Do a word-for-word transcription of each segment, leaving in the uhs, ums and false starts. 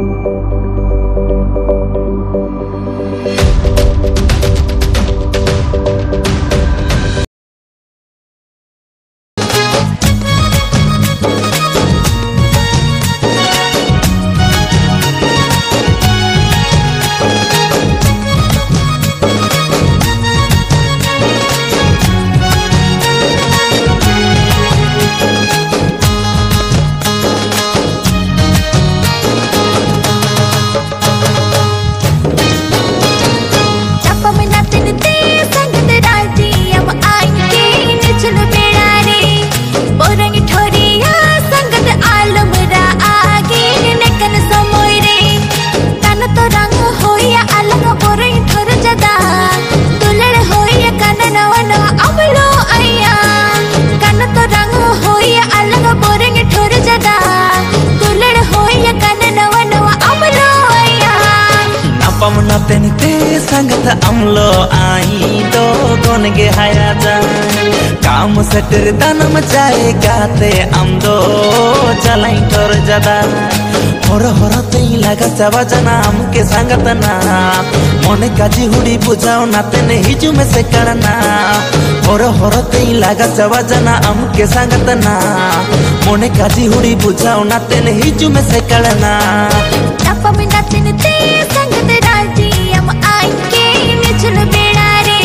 Tenite sangat amlo ai do gon ge hayaja काम सटर दानम जाएगा ते amdo चलाई ठोर जदा होर होर तेई लगा चावा जना हमके संगत ना मोने काजी हुडी बुझाओ ना तेने हिजु में से करना होर होर तेई लगा चावा जना हमके संगत ना मोने काजी हुडी बुझाओ ना तेने हिजु में से करना तप में ना तेने ते संगत राजी हम आएंगे निचल बेड़ा रे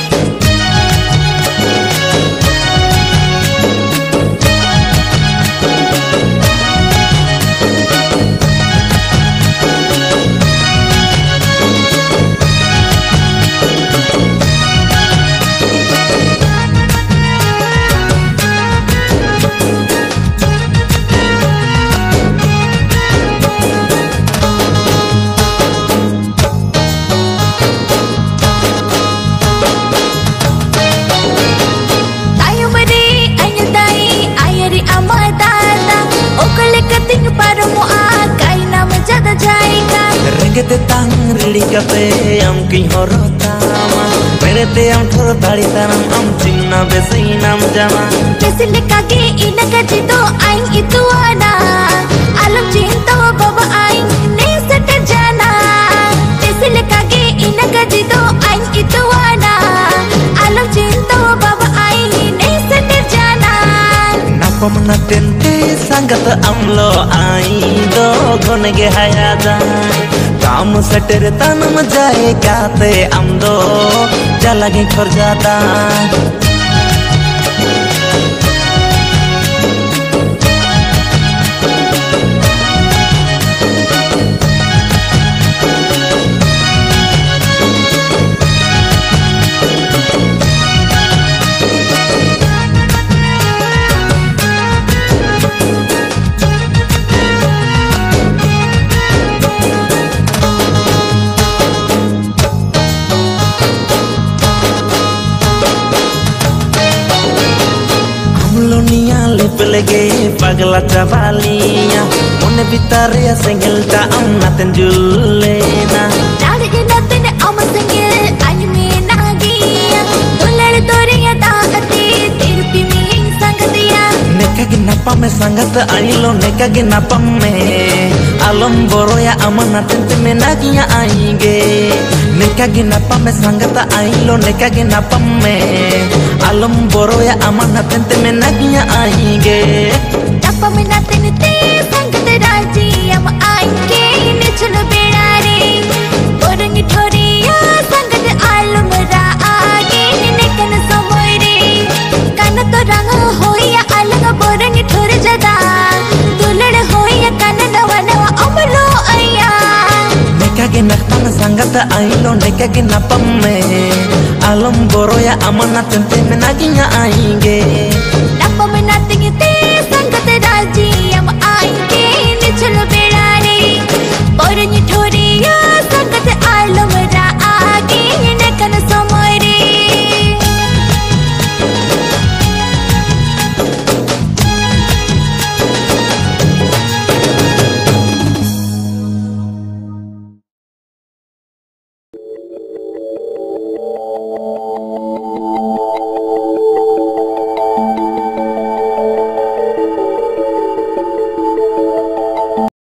Regete tang rili kape am king horotama Merete am thoro thari tanam am chinna besinam jama Kesile kage ina kajito aing itu ana alam cinta baba aing ne sete jana Kesile kage ina kajito aing itu ana alam cinta baba aing ne sete jana Napam na tente sangat amlo ai do gon ge hayaja काम सटर तनम जाएगा ते amdo जलगे खर जाता lege pagla cavalia mone bitaria sengelta amna tenjulena dali naten am sengel anime nagia dolal doriya daati tirpi mi sangatiya neka ginapa me sangat ailo neka ginapa me alam boroya amana tente me nagia aige neka ginapa me sangat ailo neka ginapa me alam boroya amana tente me nagia aige tapa me na tenite sangat raji am aige nichal beda re orang thoriya sangat alam ra aage nekan samoy re kan to rang hoya alang borang thor jada dulad hoya kan nawa nawa amlo aya neka ginapa sangat ailo neka ginapa me alam boroya amana tente me nagia aige tapa me na tenite sangat raji am aige nichal